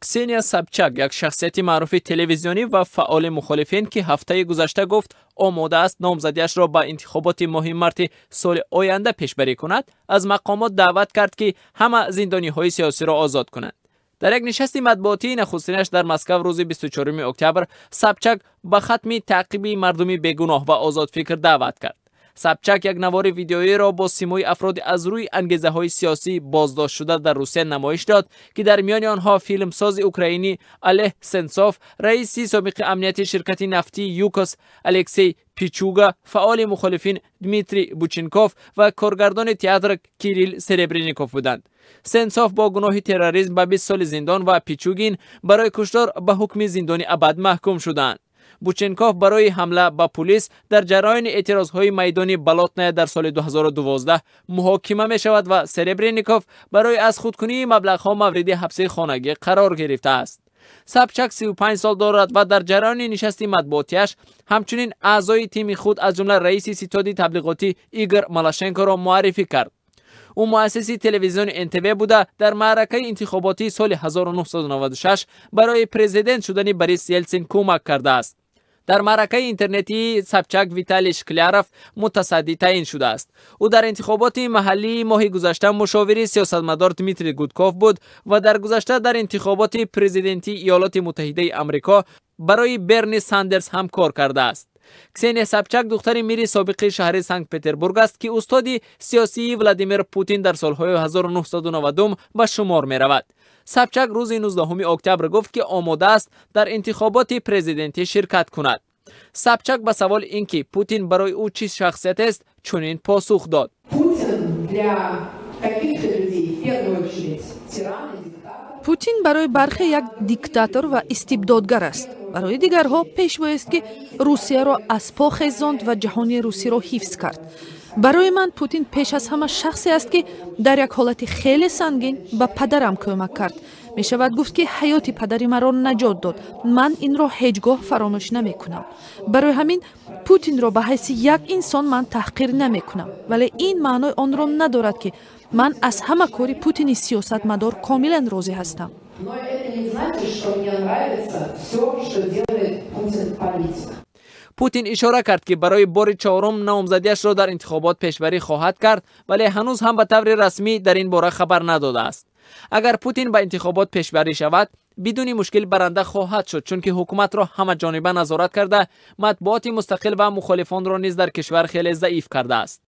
کسینیا سابچاک یک شخصیت معروف تلویزیونی و فعال مخالفین که هفته گذشته گفت آماده است نامزدیش را به انتخابات مهم مارت سال آینده پیشبری کند، از مقامات دعوت کرد که همه زندانی های سیاسی را آزاد کنند. در یک نشست مطبوعاتی نخستینش در مسکو روز 24 اکتبر سابچاک به ختم تعقیب مردمی بیگناه و آزاد فکر دعوت کرد. سابچاک یک نوار ویدیویی را با سیمای افراد از روی انگیزه های سیاسی بازداشت شده در روسیه نمایش داد که در میان آنها فیلمساز اوکراینی اله سنسوف، رئیس سابق امنیت شرکت نفتی یوکوس الکسی پیچوگا، فعال مخالفین دمیتری بوچنکوف و کارگردان تئاتر کیریل سربرینیکوف بودند. سنسوف با گناه تروریسم به 20 سال زندان و پیچوگین برای کشتار به حکم زندانی ابد محکوم شدند. بوچنکوف برای حمله به پلیس در جریان اعتراضهای میدانی بلاتنای در سال 2012 محاکمه می شود و سربرینیکوف برای از خودکنی مبلغ‌ها مورد حبس خانگی قرار گرفته است. سابچاک 35 سال دارد و در جریان نشست مطبوعاتیش همچنین اعضای تیم خود از جمله رئیس ستاد تبلیغاتی ایگور مالاشنکو را معرفی کرد. او مؤسس تلویزیون انتبه بوده در معرکه انتخاباتی سال 1996 برای پرزیدنت شدن بوریس یلتسین کمک کرده است. در معرکه اینترنتی سابچاک ویتالی شکلیاروف متصدی تعیین شده است. او در انتخابات محلی ماه گذشته مشاور سیاستمدار دمیتری گودکوف بود و در گذشته در انتخابات پرزیدنتی ایالات متحده آمریکا برای برنی ساندرز هم کار کرده است. کسینیا سابچاک دختر میری سابق شهر سنت پترزبورگ است که استاد سیاسی ولادیمیر پوتین در سالهای 1990 به شمار می رود. سابچاک روز 19 اکتبر گفت که آماده است در انتخابات پرزیدنتی شرکت کند. سابچاک به سوال اینکه پوتین برای او چه شخصیت است چنین پاسخ داد: پوتین برای برخی یک دیکتاتور و استبدادگر است. برای دیگرها پیشوا است که روسیه را از پا خیزاند و جهانی روسی را حفظ کرد. برای من پوتین پیش از همه شخصی است که در یک حالت خیلی سنگین به پدرم کمک کرد. می شود گفت که حیات پدری مرا نجات داد. من این را هیچگاه فراموش نمی کنم. برای همین پوتین را به حیث یک انسان من تحقیر نمی کنم. ولی این معنای آن را ندارد که من از همه کاری پوتین سیاستمدار کاملا راضی هستم. پوتین اشاره کرد که برای بار چهارم نامزدیش را در انتخابات پیشبری خواهد کرد، ولی هنوز هم به طور رسمی در این باره خبر نداده است. اگر پوتین به انتخابات پیشبری شود بدون مشکل برنده خواهد شد، چون که حکومت را همه جانبه نظارت کرده، مطبوعات مستقل و مخالفان را نیز در کشور خیلی ضعیف کرده است.